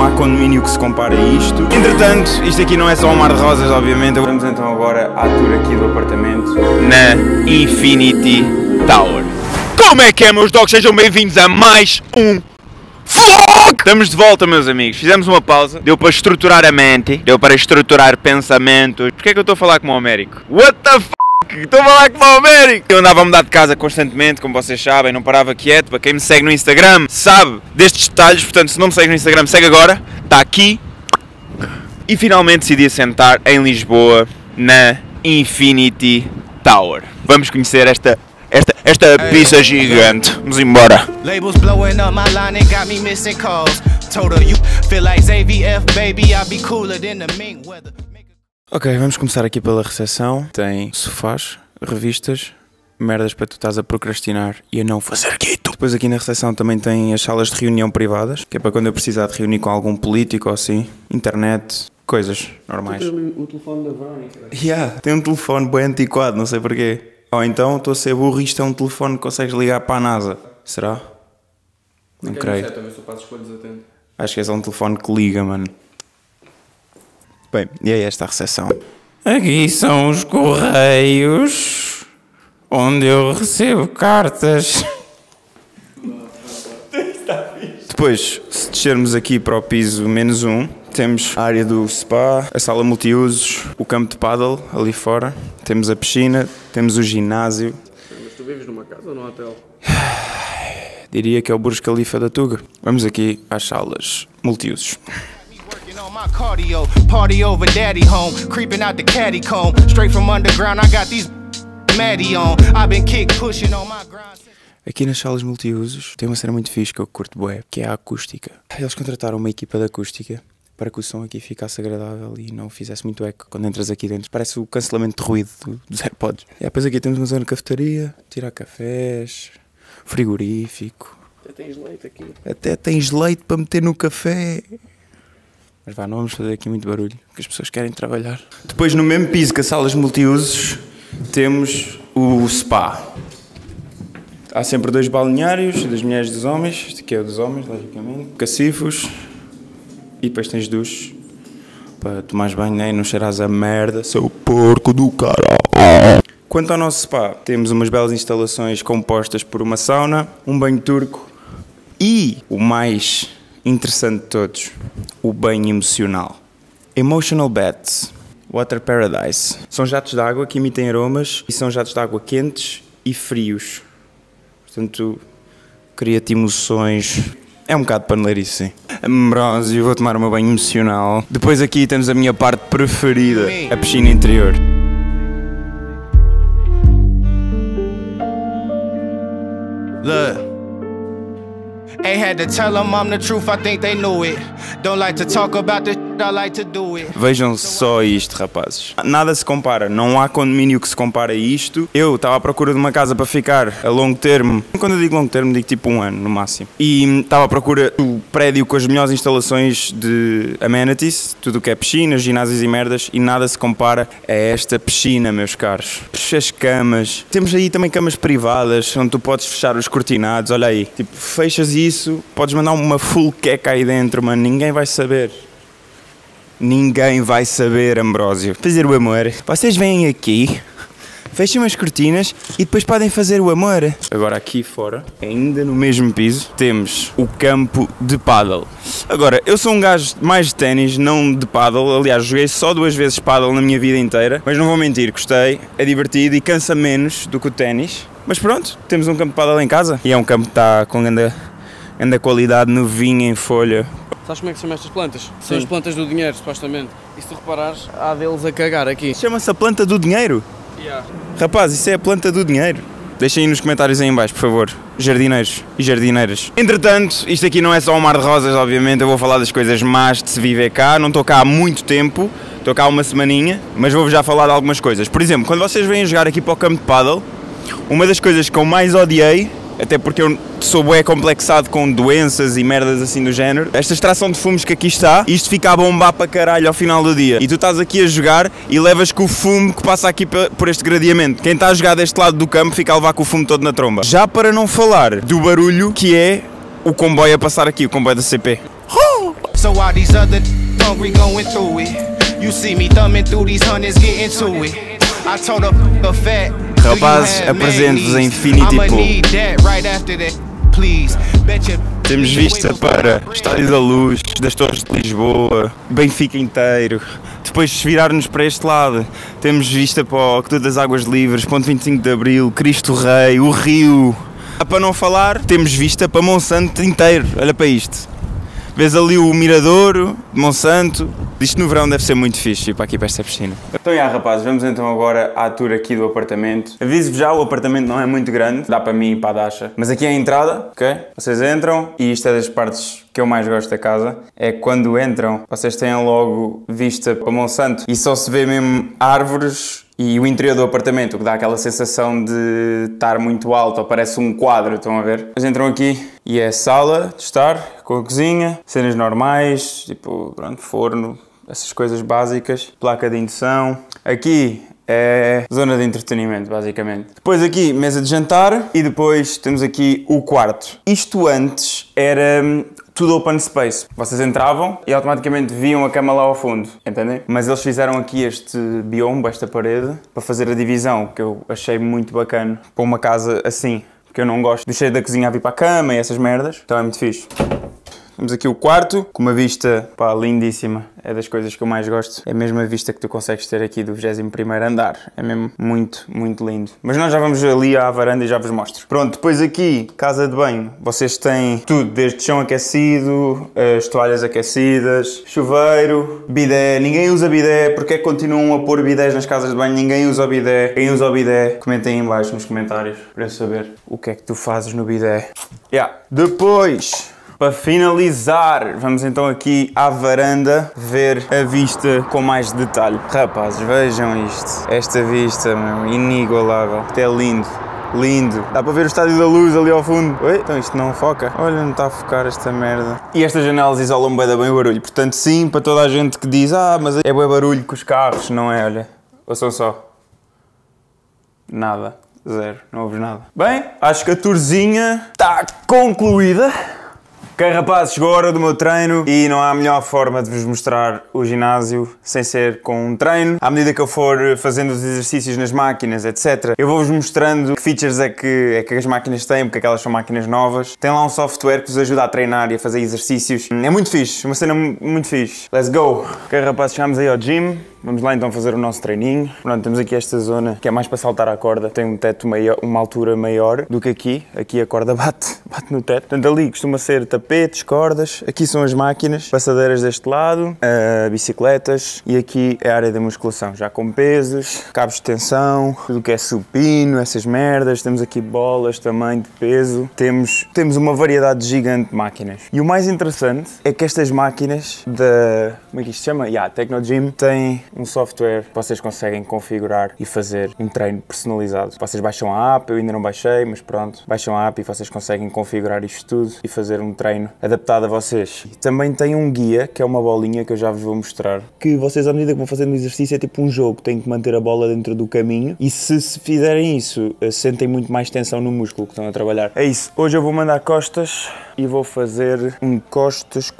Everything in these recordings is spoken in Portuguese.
há condomínio que se compare a isto. Entretanto, isto aqui não é só um mar de rosas, obviamente. Vamos então agora à tour aqui do apartamento na Infinity Tower. Como é que é, meus dogs? Sejam bem-vindos a mais um vlog! Estamos de volta, meus amigos. Fizemos uma pausa. Deu para estruturar a mente. Deu para estruturar pensamentos. Porquê é que eu estou a falar como o Américo? What the f***? Estou a falar como o Américo! Eu andava a mudar de casa constantemente, como vocês sabem. Não parava quieto. Para quem me segue no Instagram sabe destes detalhes. Portanto, se não me segue no Instagram, segue agora. Está aqui. E finalmente decidi assentar em Lisboa, na Infinity Tower. Vamos conhecer esta pizza gigante. Vamos embora. Ok, vamos começar aqui pela recepção. Tem sofás, revistas, merdas para tu estás a procrastinar e a não fazer aqui. Depois aqui na recepção também tem as salas de reunião privadas, que é para quando eu precisar de reunir com algum político ou assim. Internet, coisas normais. Tem o telefone da Verónica. Tem um telefone bem antiquado, não sei porquê. Ou então estou a ser burro e isto é um telefone que consegues ligar para a NASA. Será? Não creio. Acho que é só um telefone que liga, mano. Bem, e é esta a recepção. Aqui são os correios, onde eu recebo cartas. Depois, se descermos aqui para o piso -1, temos a área do spa, a sala multiusos, o campo de paddle ali fora, temos a piscina, temos o ginásio. Mas tu vives numa casa ou num hotel? Diria que é o Burj Khalifa da Tuga. Vamos aqui às salas multiusos. Aqui nas salas multiusos tem uma cena muito fixe que eu curto bué, que é a acústica. Eles contrataram uma equipa de acústica para que o som aqui ficasse agradável e não fizesse muito eco quando entras aqui dentro. Parece o cancelamento de ruído dos AirPods. E depois aqui temos uma zona de cafetaria, tirar cafés, frigorífico. Até tens leite aqui. Até tens leite para meter no café. Mas vá, não vamos fazer aqui muito barulho, porque as pessoas querem trabalhar. Depois no mesmo piso que as salas multiusos temos o spa. Há sempre dois balneários, das mulheres e dos homens. Este aqui é o dos homens, logicamente. Cacifos. E depois tens duches para tomares banho, né? E não cheiras a merda, seu porco do caralho. Quanto ao nosso spa, temos umas belas instalações compostas por uma sauna, um banho turco e o mais interessante de todos, o banho emocional. Emotional Baths, Water Paradise. São jatos de água que emitem aromas e são jatos de água quentes e frios. Portanto, cria-te emoções. É um bocado paneleirice, sim. Ambrósio, vou tomar o meu banho emocional. Depois aqui temos a minha parte preferida, a piscina interior. Look. Ain't had to tell them I'm the truth, I think they knew it. Don't like to talk about the shit, I like to do it. Vejam só isto, rapazes. Nada se compara, não há condomínio que se compare a isto. Eu estava à procura de uma casa para ficar a longo termo. Quando eu digo longo termo, digo tipo 1 ano no máximo. E estava à procura do prédio com as melhores instalações de amenities, tudo o que é piscinas, ginásios e merdas, e nada se compara a esta piscina, meus caros. As camas. Temos aí também camas privadas, onde tu podes fechar os cortinados, olha aí. Tipo, fechas isso, podes mandar uma full queca aí dentro, mano, ninguém vai saber. Ninguém vai saber, Ambrósio. Fazer o amor. Vocês vêm aqui, fecham as cortinas e depois podem fazer o amor. Agora aqui fora, ainda no mesmo piso, temos o campo de paddle. Agora, eu sou um gajo mais de ténis, não de paddle. Aliás, joguei só 2 vezes paddle na minha vida inteira. Mas não vou mentir, gostei, é divertido e cansa menos do que o ténis. Mas pronto, temos um campo de paddle em casa. E é um campo que está com grande qualidade, novinho, em folha. Sabes como é que se chamam estas plantas? Sim. São as plantas do dinheiro, supostamente. E se tu reparares, há deles a cagar aqui. Chama-se a planta do dinheiro? Yeah. Rapaz, isso é a planta do dinheiro. Deixem aí nos comentários aí em baixo, por favor. Jardineiros e jardineiras. Entretanto, isto aqui não é só um mar de rosas, obviamente. Eu vou falar das coisas más de se viver cá. Não estou cá há muito tempo. Estou cá há uma semaninha. Mas vou-vos já falar de algumas coisas. Por exemplo, quando vocês vêm jogar aqui para o campo de paddle, uma das coisas que eu mais odiei, até porque eu sou bué complexado com doenças e merdas assim do género, esta extração de fumos que aqui está, isto fica a bombar para caralho ao final do dia. E tu estás aqui a jogar e levas com o fumo que passa aqui por este gradeamento. Quem está a jogar deste lado do campo fica a levar com o fumo todo na tromba. Já para não falar do barulho que é o comboio a passar aqui, o comboio da CP. So while these other hungry going through it, you see me thumbing through these hundreds getting to it. I told a fat, rapazes, apresento-vos a Infinity Pool. Temos vista para Estádio da Luz, das Torres de Lisboa, Benfica inteiro. Depois, se virarmos para este lado, temos vista para o Aqueduto das Águas Livres, Ponte 25 de Abril, Cristo Rei, o Rio. Para não falar, temos vista para Monsanto inteiro. Olha para isto. Vês ali o Miradouro de Monsanto. Isto no verão deve ser muito fixe ir para aqui para esta piscina. Então, rapazes, vamos então agora à tour aqui do apartamento. Aviso-vos já, o apartamento não é muito grande, dá para mim e para a Dasha. Mas aqui é a entrada, ok? Vocês entram e isto é das partes que eu mais gosto da casa. É que quando entram, vocês têm logo vista para Monsanto e só se vê mesmo árvores e o interior do apartamento, o que dá aquela sensação de estar muito alto, ou parece um quadro, estão a ver? Eles entram aqui e é a sala de estar, com a cozinha, cenas normais, tipo, pronto, forno, essas coisas básicas, placa de indução. Aqui é zona de entretenimento, basicamente. Depois aqui, mesa de jantar e depois temos aqui o quarto. Isto antes era tudo open space. Vocês entravam e automaticamente viam a cama lá ao fundo, entendem? Mas eles fizeram aqui este biombo, esta parede, para fazer a divisão, que eu achei muito bacana para uma casa assim, porque eu não gosto do cheiro da cozinha a vir para a cama e essas merdas, então é muito fixe. Temos aqui o quarto, com uma vista, pá, lindíssima. É das coisas que eu mais gosto. É mesmo a vista que tu consegues ter aqui do 21º andar. É mesmo muito, muito lindo. Mas nós já vamos ali à varanda e já vos mostro. Pronto, depois aqui, casa de banho. Vocês têm tudo, desde chão aquecido, as toalhas aquecidas, chuveiro, bidé. Ninguém usa bidé. Porque é que continuam a pôr bidés nas casas de banho? Ninguém usa o bidé. Quem usa o bidé, comentem aí em baixo nos comentários para eu saber o que é que tu fazes no bidé. Depois, para finalizar, vamos então aqui à varanda ver a vista com mais detalhe. Rapazes, vejam isto. Esta vista, meu, inigualável. Isto é lindo. Lindo. Dá para ver o Estádio da Luz ali ao fundo. Oi, então isto não foca. Olha, não está a focar esta merda. E estas janelas isolam bem o barulho. Portanto, sim, para toda a gente que diz mas é bué barulho com os carros. Não é, olha. Ouçam só. Nada. Zero. Não ouves nada. Bem, acho que a tourzinha está concluída. Ok, rapazes, chegou a hora do meu treino e não há melhor forma de vos mostrar o ginásio sem ser com um treino. À medida que eu for fazendo os exercícios nas máquinas, etc., eu vou-vos mostrando que features é que as máquinas têm, porque aquelas são máquinas novas. Tem lá um software que vos ajuda a treinar e a fazer exercícios. É muito fixe, uma cena muito fixe. Let's go! Ok, rapazes, chegamos aí ao gym. Vamos lá então fazer o nosso treininho. Pronto, temos aqui esta zona que é mais para saltar a corda. Tem um teto maior, uma altura maior do que aqui. Aqui a corda bate no teto. Portanto, ali costuma ser tapetes, cordas. Aqui são as máquinas, passadeiras deste lado, bicicletas. E aqui é a área da musculação, já com pesos, cabos de tensão, tudo o que é supino, essas merdas. Temos aqui bolas também de peso. Temos uma variedade gigante de máquinas. E o mais interessante é que estas máquinas da... como é que isto se chama? Tecnogym têm um software que vocês conseguem configurar e fazer um treino personalizado. Vocês baixam a app, eu ainda não baixei, mas pronto, baixam a app e vocês conseguem configurar isto tudo e fazer um treino adaptado a vocês. E também tem um guia, que é uma bolinha que eu já vos vou mostrar, que vocês à medida que vão fazendo o exercício é tipo um jogo, têm que manter a bola dentro do caminho e se fizerem isso, sentem muito mais tensão no músculo que estão a trabalhar. É isso, hoje eu vou mandar costas e vou fazer costas,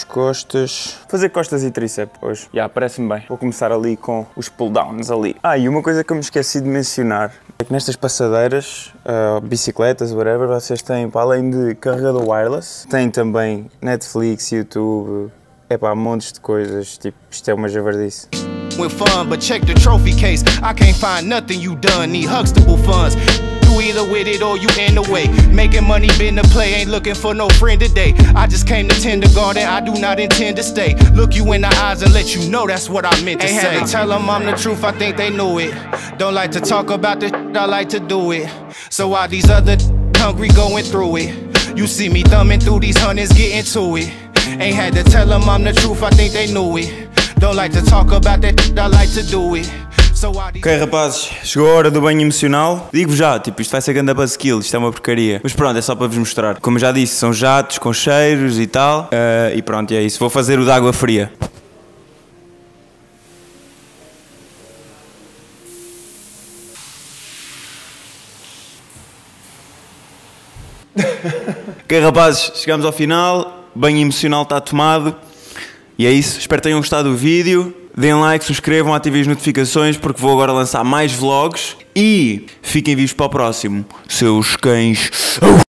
fazer costas e tríceps hoje. Parece-me bem. Vou começar ali com os pull-downs ali. E uma coisa que eu me esqueci de mencionar é que nestas passadeiras, bicicletas, whatever, vocês têm, para além de carregador wireless, têm também Netflix, YouTube, montes de coisas, tipo, isto é uma javardice. With fun, but check the trophy case. I can't find nothing you done, need Huxtable funds. You either with it or you in the way. Making money been the play, ain't looking for no friend today. I just came to kindergarten, I do not intend to stay. Look you in the eyes and let you know that's what I meant to say. Ain't had to tell them I'm the truth, I think they knew it. Don't like to talk about the shit, I like to do it. So while these other hungry going through it, you see me thumbing through these hundreds getting to it. Ain't had to tell them I'm the truth, I think they knew it. Don't like to talk about that shit, I like to do it. Ok, rapazes, chegou a hora do banho emocional. Digo-vos já, tipo, isto vai ser ganda buzzkill, isto é uma porcaria. Mas pronto, é só para vos mostrar. Como eu já disse, são jatos com cheiros e tal. E pronto, é isso. Vou fazer o de água fria. Ok, rapazes, chegamos ao final. Banho emocional está tomado. E é isso, espero que tenham gostado do vídeo. Deem like, subscrevam, ativem as notificações porque vou agora lançar mais vlogs. E fiquem vivos para o próximo, seus cães.